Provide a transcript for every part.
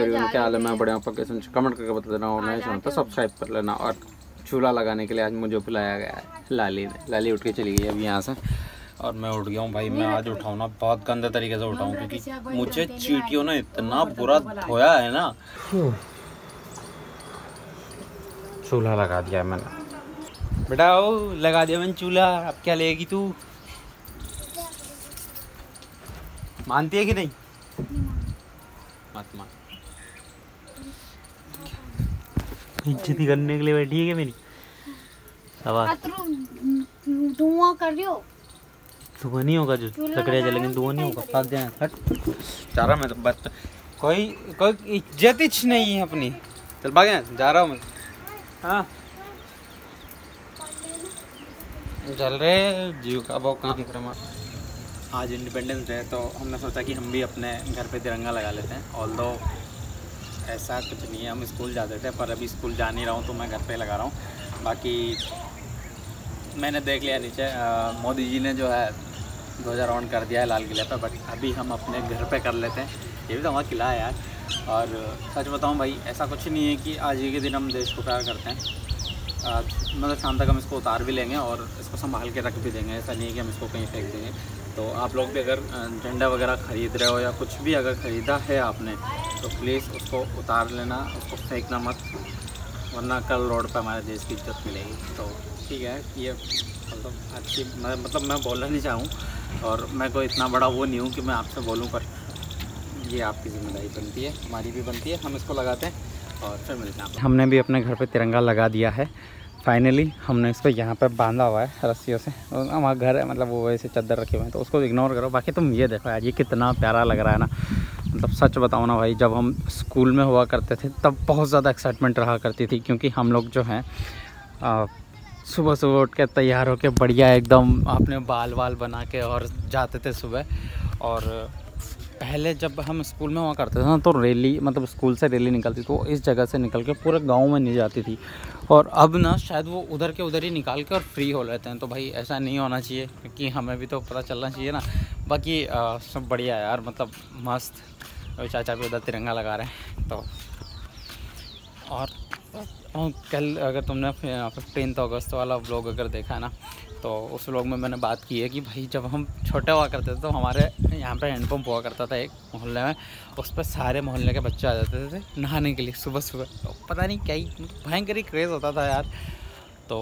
Everyone, क्या हाल है? मैं बढ़िया पक्के सुन कमेंट करके बता देना और नहीं सुनता सब्सक्राइब कर लेना। और चूल्हा लगाने के लिए आज मुझे बुलाया गया है लाली ने। लाली उठ के चली गई अभी यहाँ से और मैं उठ गया हूँ भाई। मैं आज उठाऊँ ना बहुत गंदे तरीके से उठाऊँ क्योंकि मुझे चींटियों ने इतना बुरा धोया है ना। चूल्हा लगा दिया है मैंने। बेटा ओ लगा दिया मैंने चूल्हा, अब क्या लेगी तू? मानती है कि नहीं? मत मान। इज्जती करने के लिए बैठी है क्या मेरी? धुआं कर रही हो? धुआं नहीं होगा, जो लकड़ियाँ जलेंगी धुआं नहीं होगा। भाग जाए हट। जा रहा मैं तो बस, कोई इज्जत ही नहीं है अपनी। चल भाग जाए, जा रहा हूँ मैं। हाँ चल रहे जीव का बहुत काम कर। आज इंडिपेंडेंस डे तो हमने सोचा कि हम भी अपने घर पे तिरंगा लगा लेते हैं। ऑल्दो ऐसा कुछ नहीं है, हम स्कूल जाते थे पर अभी स्कूल जा नहीं रहा हूँ तो मैं घर पे लगा रहा हूँ। बाकी मैंने देख लिया नीचे मोदी जी ने जो है ध्वजा राउंड कर दिया है लाल किले पे, बट अभी हम अपने घर पे कर लेते हैं। ये भी तो हमारा किला है यार। और सच बताऊँ भाई, ऐसा कुछ नहीं है कि आज ही के दिन हम देश को प्यार करते हैं। मतलब शाम तक हम इसको उतार भी लेंगे और इसको संभाल के रख भी देंगे। ऐसा नहीं है कि हम इसको कहीं फेंक देंगे। तो आप लोग भी अगर झंडा वगैरह ख़रीद रहे हो या कुछ भी अगर ख़रीदा है आपने तो प्लीज़ उसको उतार लेना, उसको फेंकना मत, वरना कल रोड पर हमारे देश की इज्जत मिलेगी। तो ठीक है, ये मतलब अच्छी मतलब मैं बोलना नहीं चाहूँ और मैं कोई इतना बड़ा वो नहीं हूँ कि मैं आपसे बोलूँ, पर ये आपकी जिम्मेदारी बनती है, हमारी भी बनती है। हम इसको लगाते हैं और फिर मिलते हैं। हमने भी अपने घर पे तिरंगा लगा दिया है फाइनली। हमने इसको यहाँ पे बांधा हुआ है रस्सियों से। हमारा घर है, मतलब वो वैसे चादर रखे हुए हैं तो उसको इग्नोर करो। बाकी तुम ये देखो यार, ये कितना प्यारा लग रहा है ना। मतलब सच बताओ ना भाई, जब हम स्कूल में हुआ करते थे तब बहुत ज़्यादा एक्साइटमेंट रहा करती थी, क्योंकि हम लोग जो हैं सुबह सुबह उठ के तैयार होकर बढ़िया एकदम अपने बाल बना के और जाते थे सुबह। और पहले जब हम स्कूल में हुआ करते थे ना तो रैली, मतलब स्कूल से रैली निकलती तो इस जगह से निकल के पूरे गांव में नहीं जाती थी। और अब ना शायद वो उधर के उधर ही निकाल के और फ्री हो लेते हैं। तो भाई ऐसा नहीं होना चाहिए, क्योंकि हमें भी तो पता चलना चाहिए ना। बाकी सब बढ़िया है यार, मतलब मस्त। चाचा भी उधर तिरंगा लगा रहे हैं। तो और कल अगर तुमने 15 अगस्त वाला व्लॉग अगर देखा है ना, तो उस व्लॉग में मैंने बात की है कि भाई जब हम छोटे हुआ करते थे तो हमारे यहाँ पे हैंडपम्प हुआ करता था एक मोहल्ले में। उस पर सारे मोहल्ले के बच्चे आ जाते थे नहाने के लिए सुबह सुबह। तो पता नहीं क्या ही भयंकर ही क्रेज़ होता था यार। तो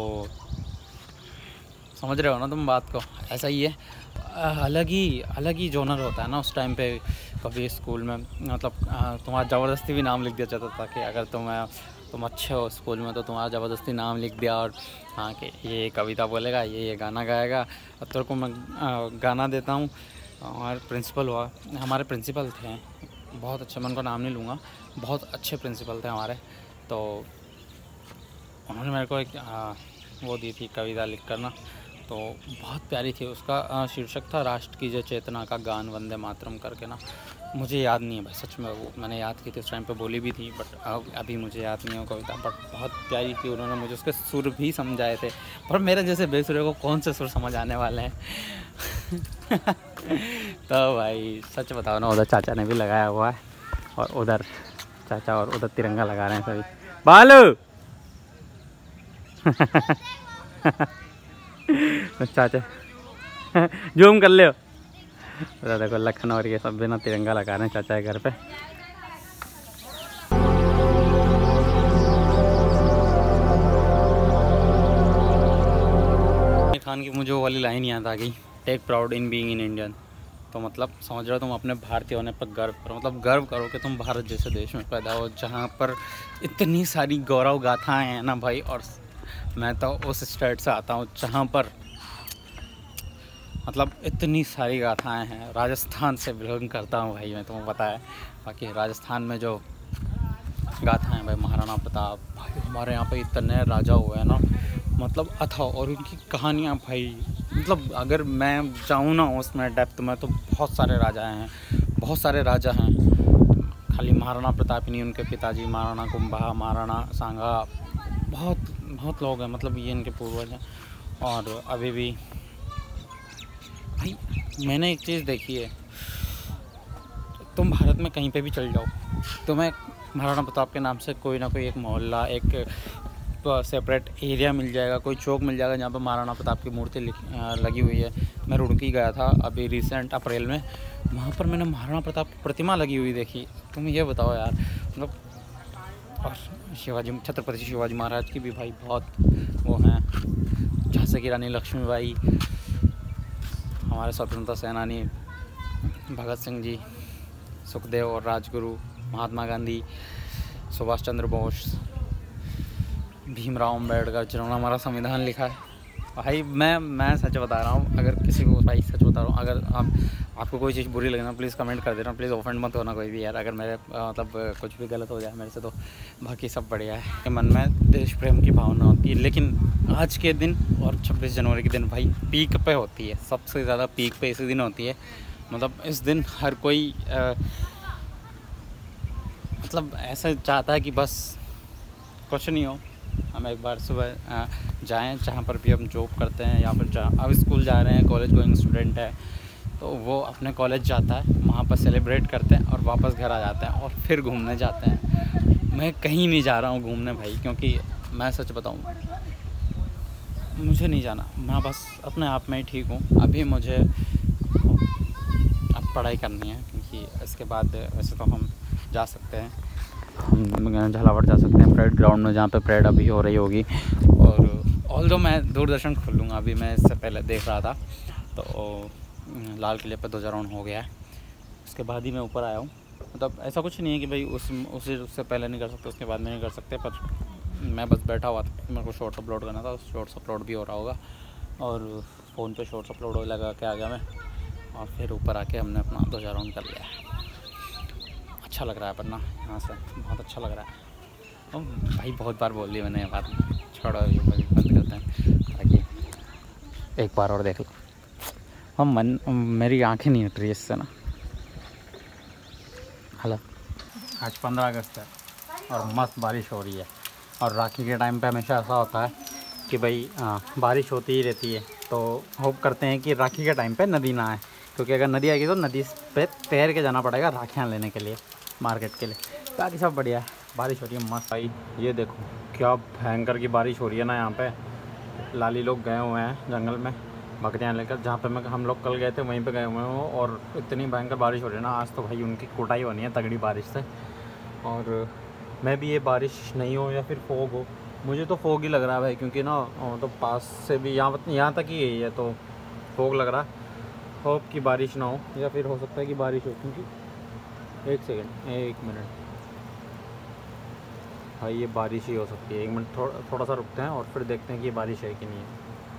समझ रहे हो ना तुम बात को, ऐसा ही है। अलग ही जोनर होता है ना उस टाइम पे। कभी स्कूल में मतलब तुम्हारा ज़बरदस्ती भी नाम लिख दिया जाता था कि अगर तुम अच्छे हो स्कूल में तो तुम्हारा ज़बरदस्ती नाम लिख दिया। और हाँ कि ये कविता बोलेगा, ये गाना गाएगा, अब तेरे को मैं गाना देता हूँ। और प्रिंसिपल हुआ, हमारे प्रिंसिपल थे बहुत अच्छे, मैं उनका नाम नहीं लूँगा, बहुत अच्छे प्रिंसिपल थे हमारे। तो उन्होंने मेरे को एक वो दी थी कविता लिख कर ना, तो बहुत प्यारी थी। उसका शीर्षक था राष्ट्र की जय चेतना का गान वंदे मातरम करके ना। मुझे याद नहीं है भाई सच में, वो मैंने याद की थी उस टाइम पे, बोली भी थी, बट अभी मुझे याद नहीं है कविता। बट बहुत प्यारी थी, उन्होंने मुझे उसके सुर भी समझाए थे। पर मेरे जैसे बेसुरे को कौन से सुर समझ आने वाले हैं। तो भाई सच बताओ ना, उधर चाचा ने भी लगाया हुआ है और उधर चाचा और उधर तिरंगा लगा रहे हैं सभी। बालू चाचा जूम कर ले। देखो लखन और ये सब भी ना तिरंगा लगा रहे हैं चाचा के घर पे। खान की मुझे वो वाली लाइन याद आ गई, take proud in being in Indian. तो मतलब समझ रहे हो, तुम अपने भारतीय होने पर गर्व करो, मतलब गर्व करो कि तुम भारत जैसे देश में पैदा हो जहाँ पर इतनी सारी गौरव गाथाएँ हैं ना भाई। और मैं तो उस स्टेट से आता हूँ जहाँ पर मतलब इतनी सारी गाथाएँ हैं। राजस्थान से बिलोंग करता हूँ भाई मैं, तुम्हें पता है। बाकी राजस्थान में जो गाथाएँ हैं भाई, महाराणा प्रताप, भाई हमारे यहाँ पे इतने राजा हुए हैं ना, मतलब अथाह। और उनकी कहानियाँ भाई, मतलब अगर मैं जाऊँ ना उसमें डेप्थ में तो बहुत सारे राजा हैं। खाली महाराणा प्रताप ही नहीं, उनके पिताजी महाराणा कुंभा, महाराणा सांगा, बहुत लोग हैं, मतलब ये इनके पूर्वज हैं। और अभी भी भाई मैंने एक चीज़ देखी है, तुम भारत में कहीं पे भी चल जाओ, तुम्हें महाराणा प्रताप के नाम से कोई ना कोई एक मोहल्ला, एक सेपरेट एरिया मिल जाएगा, कोई चौक मिल जाएगा जहाँ पर महाराणा प्रताप की मूर्ति लगी हुई है। मैं रुड़की गया था अभी रिसेंट अप्रैल में, वहाँ पर मैंने महाराणा प्रताप की प्रतिमा लगी हुई देखी। तुम ये बताओ यार, मतलब। और शिवाजी, छत्रपति शिवाजी महाराज की भी भाई बहुत वो हैं। झांसी की रानी लक्ष्मीबाई, हमारे स्वतंत्रता सेनानी भगत सिंह जी, सुखदेव और राजगुरु, महात्मा गांधी, सुभाष चंद्र बोस, भीमराव अम्बेडकर, जिन्होंने हमारा संविधान लिखा है। भाई मैं सच बता रहा हूँ, अगर किसी को, भाई सच बता रहा हूँ, अगर आपको कोई चीज़ बुरी लगे ना, प्लीज़ कमेंट कर देना, प्लीज़ ऑफेंड मत होना कोई भी यार, अगर मेरे मतलब कुछ भी गलत हो जाए मेरे से तो बाकी सब बढ़िया है। कि मन में देश प्रेम की भावना होती है, लेकिन आज के दिन और 26 जनवरी के दिन भाई पीक पे होती है, सबसे ज़्यादा पीक पे इसी दिन होती है। मतलब इस दिन हर कोई मतलब ऐसा चाहता है कि बस कुछ नहीं हो, हम एक बार सुबह जाएं जहाँ पर भी हम जॉब करते हैं, या फिर अब स्कूल जा रहे हैं, कॉलेज गोइंग स्टूडेंट है तो वो अपने कॉलेज जाता है, वहाँ पर सेलिब्रेट करते हैं और वापस घर आ जाते हैं और फिर घूमने जाते हैं। मैं कहीं नहीं जा रहा हूँ घूमने भाई, क्योंकि मैं सच बताऊँ मुझे नहीं जाना, मैं बस अपने आप में ही ठीक हूँ। अभी मुझे अब पढ़ाई करनी है, क्योंकि इसके बाद वैसे तो हम जा सकते हैं, हम झालावाड़ जा सकते हैं परेड ग्राउंड में, जहाँ पे परेड अभी हो रही होगी। और ऑल्दो मैं दूरदर्शन खोल लूँगा, अभी मैं इससे पहले देख रहा था तो लाल किले पर ध्वजारोहण हो गया है, उसके बाद ही मैं ऊपर आया हूँ। मतलब ऐसा कुछ नहीं है कि भाई उससे पहले नहीं कर सकते, उसके बाद में नहीं कर सकते, पर मैं बस बैठा हुआ था, मेरे को शॉर्ट्स अपलोड करना था, शॉर्ट्स अपलोड भी हो रहा होगा और फ़ोन पे शॉर्ट्स अपलोड लगा के आ गया मैं, और फिर ऊपर आके हमने अपना ध्वजारोहण कर लिया है। अच्छा लग रहा है, पर ना यहाँ से बहुत अच्छा लग रहा है। तो भाई बहुत बार बोल दी मैंने ये बात, छोड़ो ये बंद करते हैं ताकि एक बार और देख लो। हम मेरी आंखें नहीं उठ रही इससे ना। हेलो, आज 15 अगस्त है और मस्त बारिश हो रही है, और राखी के टाइम पे हमेशा ऐसा होता है कि भाई बारिश होती ही रहती है, तो होप करते हैं कि राखी के टाइम पे नदी ना आए, क्योंकि अगर नदी आएगी तो नदी पे तैर के जाना पड़ेगा राखियाँ लेने के लिए, मार्केट के लिए। बाकी सब बढ़िया है, बारिश हो रही है मस्त। भाई ये देखो क्या भयंकर की बारिश हो रही है ना, यहाँ पे लाली लोग गए हुए हैं जंगल में बकरियाँ लेकर, जहाँ पे हम लोग कल गए थे वहीं पे गए हुए हैं, और इतनी भयंकर बारिश हो रही है ना आज, तो भाई उनकी कुटाई होनी है तगड़ी बारिश से। और मैं भी, ये बारिश नहीं हो या फिर फोग हो, मुझे तो फोग ही लग रहा है भाई, क्योंकि ना तो पास से भी यहाँ तक ही यही है, तो फोग लग रहा है। होप कि बारिश ना हो, या फिर हो सकता है कि बारिश हो, क्योंकि एक मिनट भाई ये बारिश ही हो सकती है। एक मिनट थोड़ा सा रुकते हैं और फिर देखते हैं कि बारिश है कि नहीं है,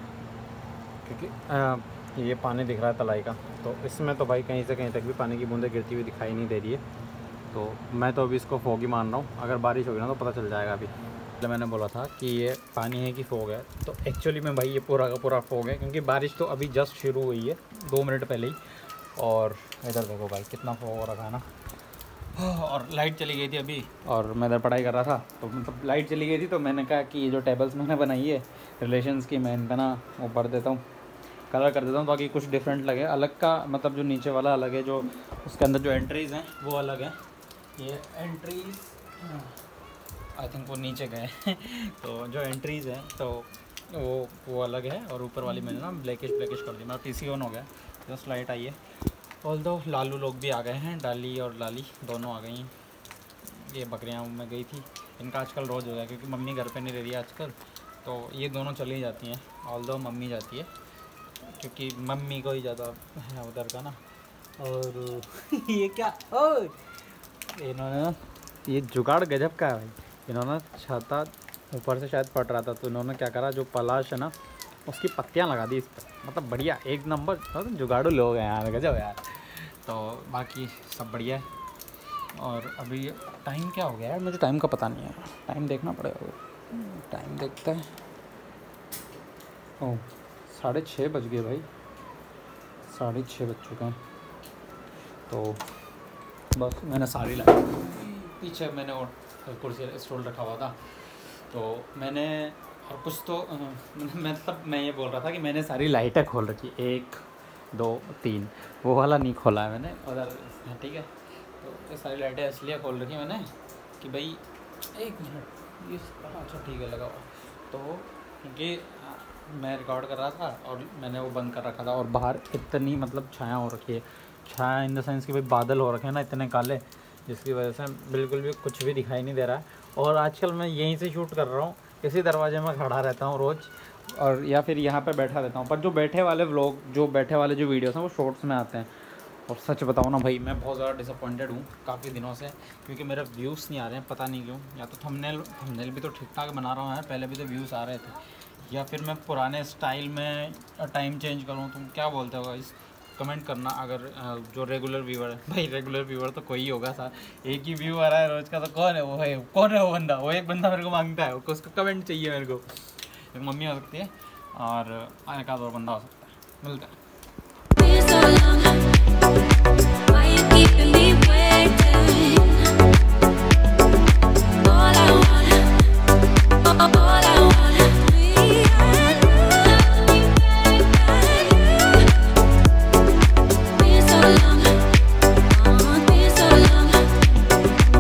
क्योंकि ये पानी दिख रहा है तलाई का, तो इसमें तो भाई कहीं से कहीं तक भी पानी की बूंदें गिरती हुई दिखाई नहीं दे रही है, तो मैं तो अभी इसको फोग ही मान रहा हूँ। अगर बारिश होगी ना तो पता चल जाएगा। अभी तो मैंने बोला था कि ये पानी है कि फोग है, तो एक्चुअली में भाई ये पूरा का पूरा फोग है, क्योंकि बारिश तो अभी जस्ट शुरू हुई है 2 मिनट पहले ही। और इधर देखो भाई कितना फोग हो रखा है ना, और लाइट चली गई थी अभी, और मैं इधर पढ़ाई कर रहा था, तो मतलब लाइट चली गई थी, तो मैंने कहा कि ये जो टेबल्स मैंने बनाई है रिलेशंस की, मैं इनका ना वो भर देता हूँ, कलर कर देता हूँ, ताकि कुछ डिफरेंट लगे, अलग का मतलब जो नीचे वाला अलग है, जो उसके अंदर जो एंट्रीज़ हैं वो अलग हैं। ये एंट्रीज़ आई थिंक वो नीचे गए तो जो एंट्रीज़ हैं तो वो अलग है, और ऊपर वाली मैंने ना ब्लैकिश कर दी। मेरा पीसी ऑन हो गया, जस्ट लाइट आई है। ऑल्दो लालू लोग भी आ गए हैं, डाली और लाली दोनों आ गई हैं। ये बकरियाँ में गई थी, इनका आजकल रोज़ हो गया, क्योंकि मम्मी घर पे नहीं रह रही है आजकल, तो ये दोनों चली जाती हैं। ऑल्दो मम्मी जाती है, क्योंकि मम्मी को ही ज़्यादा है उधर का ना। और ये क्या इन्होंने ना, ये जुगाड़ गजब का है भाई। इन्होंने छाता ऊपर से शायद पड़ रहा था, तो इन्होंने क्या करा, जो पलाश है ना उसकी पत्तियां लगा दी इस पर। मतलब बढ़िया, एक नंबर, तो जुगाड़ू लोग हैं यार, गजब यार। तो बाकी सब बढ़िया है। और अभी टाइम क्या हो गया यार, मुझे टाइम का पता नहीं है, टाइम देखना पड़ेगा। टाइम देखते हैं, ओह 6:30 बज गए भाई, 6:30 बज चुके हैं। तो बस मैंने सारी लाई, पीछे मैंने और कुर्सी स्टूल रखा हुआ था, तो मैंने और कुछ तो मतलब मैं ये बोल रहा था कि मैंने सारी लाइटें खोल रखी, 1 2 3, वो वाला नहीं खोला है मैंने उधर, ठीक है। तो ये सारी लाइटें इसलिए खोल रखी मैंने कि भाई 1 मिनट ये अच्छा ठीक है लगा हुआ। तो क्योंकि मैं रिकॉर्ड कर रहा था और मैंने वो बंद कर रखा था और बाहर इतनी मतलब छाया हो रखी है, छाया इन द सेंस कि भाई बादल हो रखे हैं ना इतने काले, जिसकी वजह से बिल्कुल भी कुछ भी दिखाई नहीं दे रहा है। और आजकल मैं यहीं से शूट कर रहा हूँ, इसी दरवाजे में खड़ा रहता हूँ रोज़, और या फिर यहाँ पे बैठा रहता हूँ। पर जो बैठे वाले व्लॉग, जो बैठे वाले जो वीडियोस हैं वो शॉर्ट्स में आते हैं। और सच बताऊँ ना भाई, मैं बहुत ज़्यादा डिसअपॉइंटेड हूँ काफ़ी दिनों से, क्योंकि मेरे व्यूज़ नहीं आ रहे हैं, पता नहीं क्यों। या तो थंबनेल भी तो ठीक ठाक बना रहा हूँ यार, पहले भी तो व्यूज़ आ रहे थे, या फिर मैं पुराने स्टाइल में टाइम चेंज करूँ। तुम क्या बोलते हो इस, कमेंट करना। अगर जो रेगुलर व्यूअर है, भाई रेगुलर व्यूअर तो कोई होगा सर, एक ही व्यू आ रहा है रोज़ का, तो कौन है वो बंदा, वो एक बंदा मेरे को मांगता है, उसका कमेंट चाहिए मेरे को। एक मम्मी हो सकती है और एक आध और बंदा हो सकता है, मिलता है।